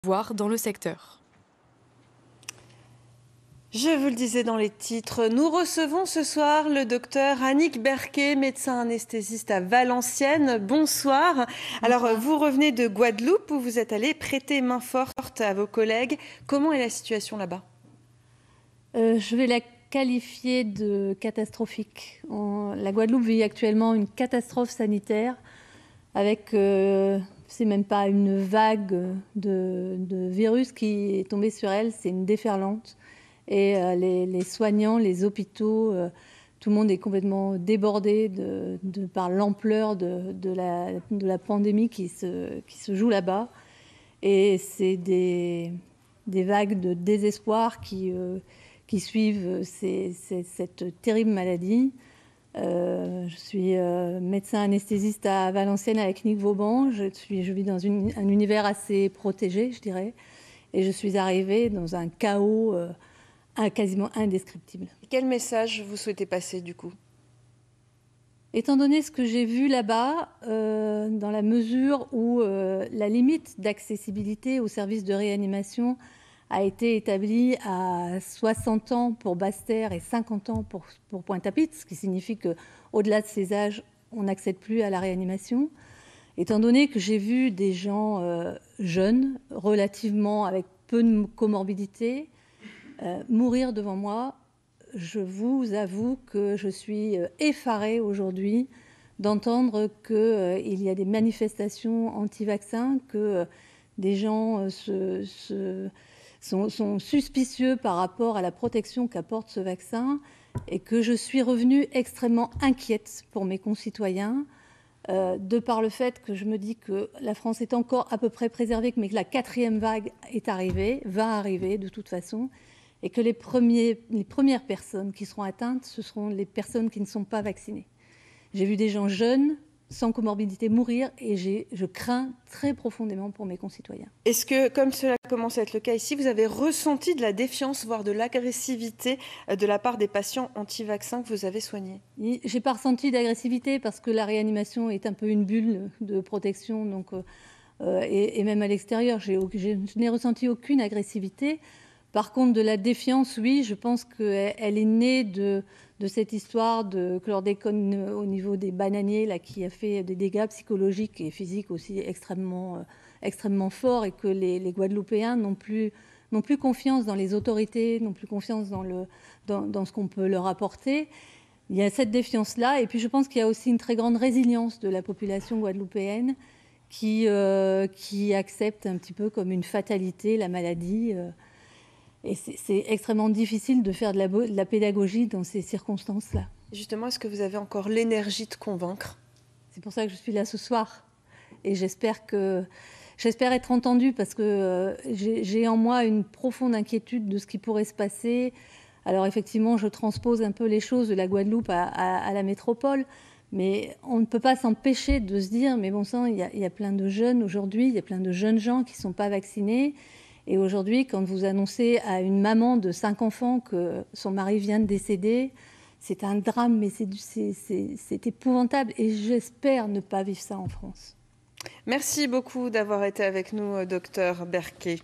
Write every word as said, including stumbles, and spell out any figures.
voir dans le secteur. Je vous le disais dans les titres, nous recevons ce soir le docteur Annick Berquet, médecin anesthésiste à Valenciennes. Bonsoir. Bonsoir. Alors, vous revenez de Guadeloupe où vous êtes allé prêter main forte à vos collègues. Comment est la situation là-bas ? euh, Je vais la qualifier de catastrophique. On, la Guadeloupe vit actuellement une catastrophe sanitaire avec, euh, c'est même pas une vague de, de virus qui est tombée sur elle, c'est une déferlante. Et euh, les, les soignants, les hôpitaux, euh, tout le monde est complètement débordé de, de, par l'ampleur de, de, la, de la pandémie qui se, qui se joue là-bas. Et c'est des, des vagues de désespoir qui, euh, qui suivent ces, ces, cette terrible maladie. Euh, je suis euh, médecin anesthésiste à Valenciennes avec Nick Vauban. Je, suis, je vis dans une, un univers assez protégé, je dirais. Et je suis arrivée dans un chaos euh, quasiment indescriptible. Quel message vous souhaitez passer du coup ? Étant donné ce que j'ai vu là-bas, euh, dans la mesure où euh, la limite d'accessibilité aux services de réanimation a été établie à soixante ans pour Basse-Terre et cinquante ans pour, pour Pointe-à-Pitre, ce qui signifie qu'au-delà de ces âges, on n'accède plus à la réanimation. Étant donné que j'ai vu des gens euh, jeunes, relativement avec peu de comorbidité, Euh, mourir devant moi, je vous avoue que je suis euh, effarée aujourd'hui d'entendre qu'il euh, y a des manifestations anti-vaccins, que euh, des gens euh, se, se, sont, sont suspicieux par rapport à la protection qu'apporte ce vaccin et que je suis revenue extrêmement inquiète pour mes concitoyens, euh, de par le fait que je me dis que la France est encore à peu près préservée, mais que la quatrième vague est arrivée, va arriver de toute façon, et que les, premiers, les premières personnes qui seront atteintes, ce seront les personnes qui ne sont pas vaccinées. J'ai vu des gens jeunes, sans comorbidité, mourir, et je crains très profondément pour mes concitoyens. Est-ce que, comme cela commence à être le cas ici, vous avez ressenti de la défiance, voire de l'agressivité de la part des patients anti-vaccins que vous avez soignés ? Je n'ai pas ressenti d'agressivité parce que la réanimation est un peu une bulle de protection, donc, euh, et, et même à l'extérieur, je n'ai ressenti aucune agressivité. Par contre, de la défiance, oui, je pense qu'elle est née de, de cette histoire de chlordécone au niveau des bananiers, là, qui a fait des dégâts psychologiques et physiques aussi extrêmement, euh, extrêmement forts, et que les, les Guadeloupéens n'ont plus, n'ont plus confiance dans les autorités, n'ont plus confiance dans, le, dans, dans ce qu'on peut leur apporter. Il y a cette défiance-là, et puis je pense qu'il y a aussi une très grande résilience de la population guadeloupéenne qui, euh, qui accepte un petit peu comme une fatalité la maladie. Euh, Et c'est extrêmement difficile de faire de la, de la pédagogie dans ces circonstances-là. Justement, est-ce que vous avez encore l'énergie de convaincre ? C'est pour ça que je suis là ce soir. Et j'espère que j'espère être entendue parce que euh, j'ai en moi une profonde inquiétude de ce qui pourrait se passer. Alors effectivement, je transpose un peu les choses de la Guadeloupe à, à, à la métropole. Mais on ne peut pas s'empêcher de se dire, mais bon sang, il y a, il y a plein de jeunes aujourd'hui, il y a plein de jeunes gens qui ne sont pas vaccinés. Et aujourd'hui, quand vous annoncez à une maman de cinq enfants que son mari vient de décéder, c'est un drame, mais c'est épouvantable. Et j'espère ne pas vivre ça en France. Merci beaucoup d'avoir été avec nous, docteur Berquet.